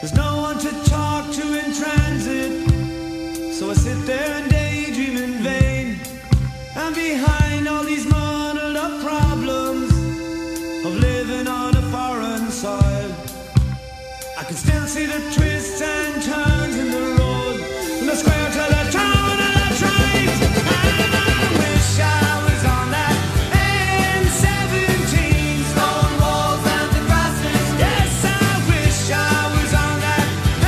There's no one to talk to in transit, so I sit there and daydream in vain. And behind all these muddled up problems of living on a foreign soil, I can still see the twists and turns in the road, from the square to the town and the trains. And I wish I was on that N17, stone walls and the grasses. Yes, I wish I was on that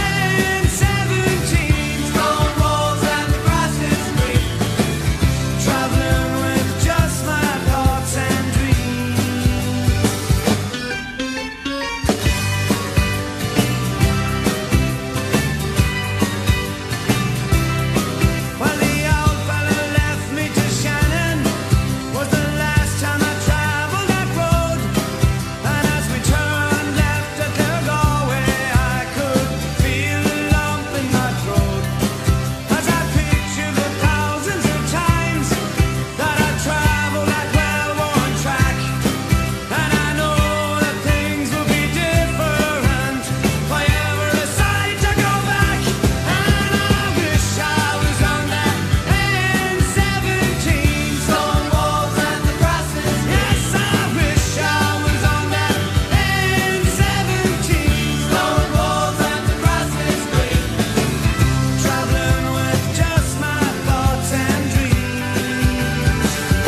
N17, stone walls and the grasses green, traveling with just my thoughts and dreams. Well, the old fella left me to Shannon, was the last time I traveled that road. And as we turned left at Galway, I could feel the lump in my throat, as I pictured the thousands of times that I traveled that well-worn track. And I know that things will be different if I ever decide to go back. And I wish I was on that N17, stone walls and the grasses. Yes, I wish I was on that N17, stone walls and the grasses green, traveling with just my thoughts and dreams.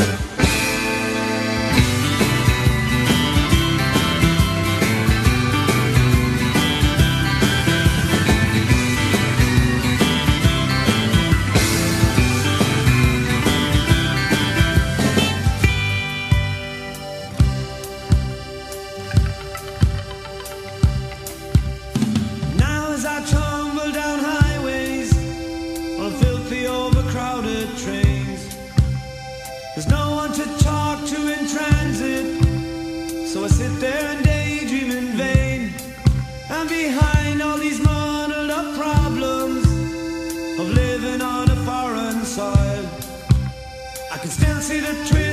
Now as I tumble down highways on filthy overcrowded trains, there's no one to talk to in transit, so I sit there and daydream in vain. And behind all these muddled up problems of living on a foreign soil, I can still see the